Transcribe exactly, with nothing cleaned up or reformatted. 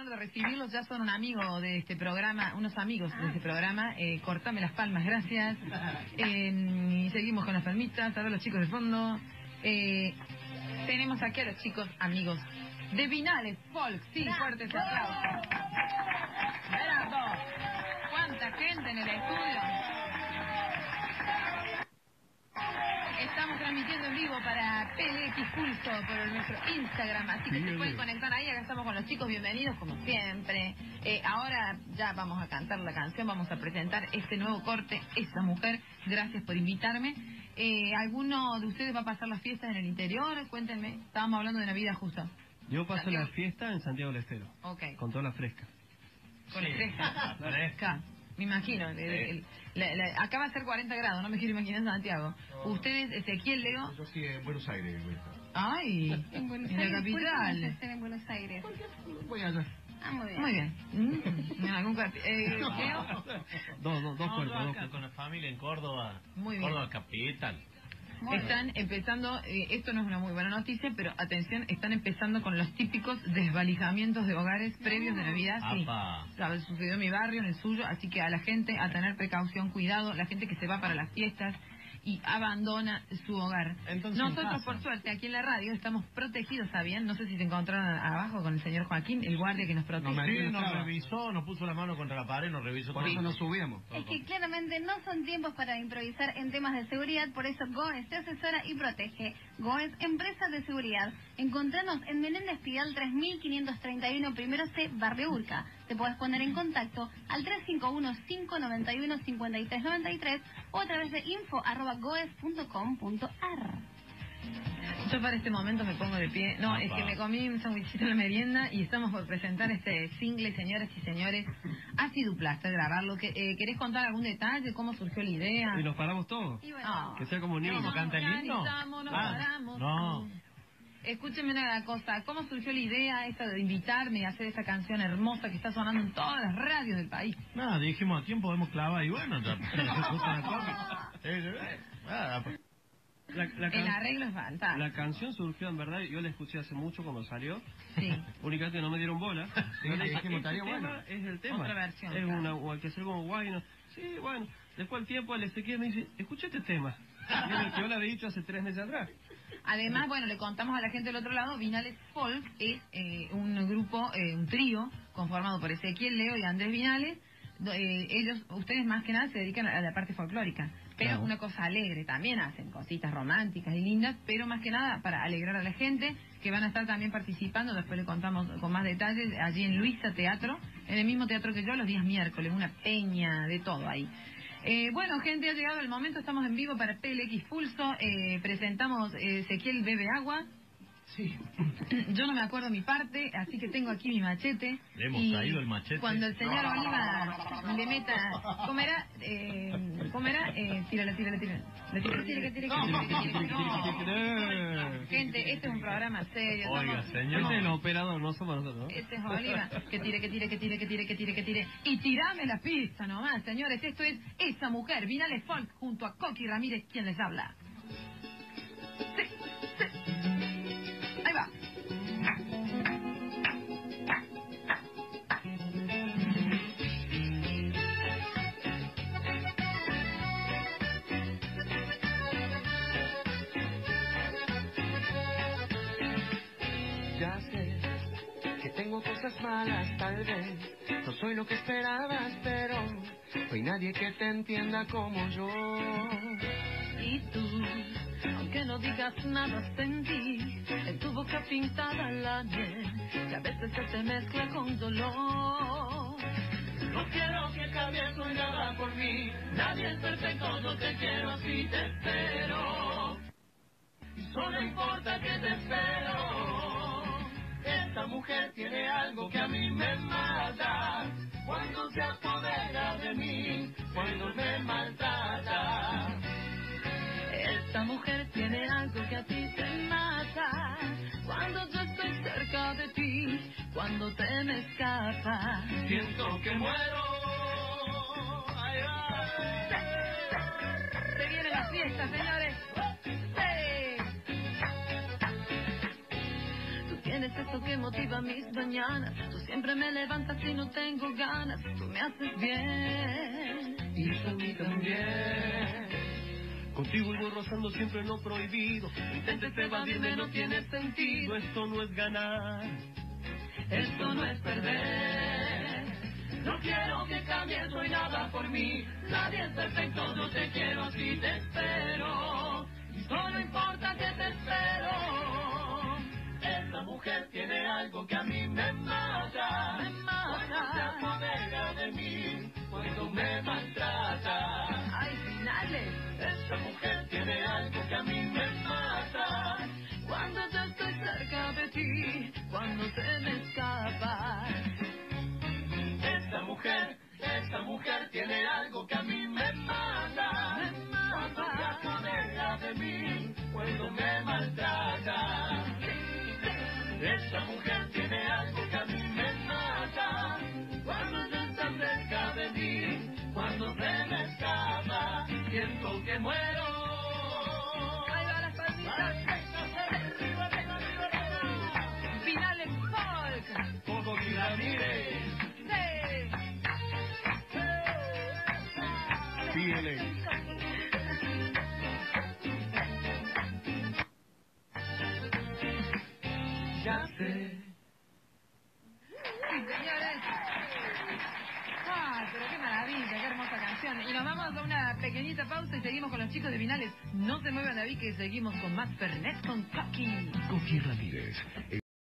acabando de recibirlos, ya son un amigo de este programa, unos amigos de este programa. Eh, cortame las palmas, gracias. Eh, y seguimos con las palmitas, a ver los chicos de fondo. Eh, tenemos aquí a los chicos amigos de Vinales Folk. Sí, fuertes aplausos. ¡Bravo! ¿Cuánta gente en el estudio? Estamos transmitiendo en vivo para P L X Pulso por nuestro Instagram, así que se pueden conectar ahí. Acá estamos con los chicos, bienvenidos como siempre. Eh, ahora ya vamos a cantar la canción, vamos a presentar este nuevo corte, Esa Mujer. Gracias por invitarme. Eh, ¿Alguno de ustedes va a pasar las fiestas en el interior? Cuéntenme, estábamos hablando de Navidad justo. Yo paso la fiesta en Santiago del Estero. Ok. Con toda la fresca. Con la fresca. La fresca. Me imagino. El, el, la, la, acá va a ser cuarenta grados, no me quiero imaginar en Santiago. Oh. Ustedes, Ezequiel, Leo. Yo sí en Buenos Aires. Ay, en, Buenos en Aires, la capital. ¿Por qué en Buenos Aires? Voy allá. Ah, muy bien. Muy bien. Mm, en algún capi eh, Leo. Dos, dos, dos no, cuerpos. Acá dos cuerpos. con la familia en Córdoba. Muy bien. Córdoba capital. Están empezando, eh, esto no es una muy buena noticia, pero atención, están empezando con los típicos desvalijamientos de hogares previos de Navidad. Sí, ¿sabes? Sucedió en mi barrio, en el suyo, así que a la gente a tener precaución, cuidado, la gente que se va para las fiestas y abandona su hogar. Entonces, nosotros, por suerte, aquí en la radio estamos protegidos, ¿sabían? No sé si se encontraron abajo con el señor Joaquín, el guardia que nos protege. No, sí, nos revisó, nos puso la mano contra la pared, nos revisó. Por eso nos subíamos. Es que claramente no son tiempos para improvisar en temas de seguridad, por eso Goes te asesora y protege. Goes, empresa de seguridad. Encontranos en Menéndez Pidal tres mil quinientos treinta y uno, primero C, Barrio Urca. Te puedes poner en contacto al tres cinco uno, cinco nueve uno, cinco tres nueve tres o a través de info arroba goes punto com punto ar. Yo para este momento me pongo de pie. No, es que me comí un sandwichito en la merienda y estamos por presentar este single, señoras y señores. Ha sido un placer grabarlo. Eh, ¿Querés contar algún detalle? ¿Cómo surgió la idea? Y nos paramos todos. Y bueno, oh. Que sea como niños. ¿Cómo canta el himno? Nos Ah, paramos. no. Escúchenme una cosa, ¿cómo surgió la idea esta de invitarme y hacer esta canción hermosa que está sonando en todas las radios del país? Nada, dijimos, ¿a quién podemos clavar? Y bueno, ya, nada, pues. La, la El arreglo es fantástico. La canción surgió, en verdad, yo la escuché hace mucho cuando salió. Sí. Únicamente no me dieron bola. Sí, yo le dije, dijimos, este estaría tema bueno. es el tema. Otra versión, es claro. una, o hay que hacer como guay, ¿no? Sí, bueno. Después al tiempo, el Ezequiel me dice, escucha este tema. Y es el que yo le había dicho hace tres meses atrás. Además, bueno, le contamos a la gente del otro lado, Vinales Folk es eh, un grupo, eh, un trío, conformado por Ezequiel, Leo y Andrés Vinales. Eh, ellos, ustedes más que nada se dedican a la parte folclórica, pero claro, una cosa alegre, también hacen cositas románticas y lindas, pero más que nada para alegrar a la gente, que van a estar también participando, después le contamos con más detalles, allí en Luisa Teatro, en el mismo teatro que yo, los días miércoles, una peña, de todo ahí. Eh, bueno, gente, ha llegado el momento, estamos en vivo para P L X Pulso, eh, presentamos eh, Ezequiel Bebe Agua. Sí. Yo no me acuerdo mi parte, así que tengo aquí mi machete. Le hemos y traído el machete. Cuando el señor Oliva le meta... ¿Cómo era? Eh, ¿Cómo era? Eh, tírala, tírala, tírala. Le tira, tira, tira, tira, gente, este es un programa serio. Oiga, somos, señor. Este es el operador, no somos nosotros, ¿no? Este es Oliva. Que tire, que tire, que tire, que tire, que tire, que tire. Y tirame la pista nomás, señores. Esto es Esa Mujer, Vinales Folk, junto a Coqui Ramírez, quien les habla. Sí, sí. Ahí va. Ya sé que tengo cosas malas, tal vez no soy lo que esperabas, pero no hay nadie que te entienda como yo. Y tú, aunque no digas nada, sentí en tu boca pintada la miel, que a veces se te mezcla con dolor. No quiero que cambies hoy nada por mí, nadie es perfecto, no te quiero así, te espero. Solo importa que te espero. Esta mujer tiene algo que a mí me mata, cuando se apodera de mí, cuando me maltrata. Esta mujer tiene algo que a ti te mata, cuando yo estoy cerca de ti, cuando te me escapas. Siento que muero. Ay, ay. Se viene la fiesta, señores. Sí. Tú tienes esa beso que motiva mis mañanas. Tú siempre me levantas y no tengo ganas. Tú me haces bien Y a mí también. Contigo voy rozando siempre lo prohibido. Intentes evadirme, no tiene sentido. Esto no es ganar, esto no es perder. No quiero que cambies hoy nada por mí. Nadie es perfecto, yo te quiero así, te espero. Y solo importa que te espero. Esa mujer tiene algo que a mí me mata. Me mata. Cuando se apodera de mí, cuando me maltrata. Ay, finales. Esa mujer tiene algo que a mí me mata. Cuando yo estoy cerca de ti, cuando se me escapa. Esa mujer, esa mujer tiene algo que a mí me mata. Me mata. Cuando se apodera de mí, cuando me maltrata. Esa mujer tiene algo que a mí me mata. Cuando yo está cerca de mí, cuando se me escapa, siento que muero. Ahí va las palmitas. Finales folk. Poco que la mire. Sí. Síguele. Ya sé. Sí, señores. ¡Ah, pero qué maravilla, qué hermosa canción! Y nos vamos a una pequeñita pausa y seguimos con los chicos de Vinales. No se muevan, David, que seguimos con más Fernet con Coqui. Coqui Ramírez.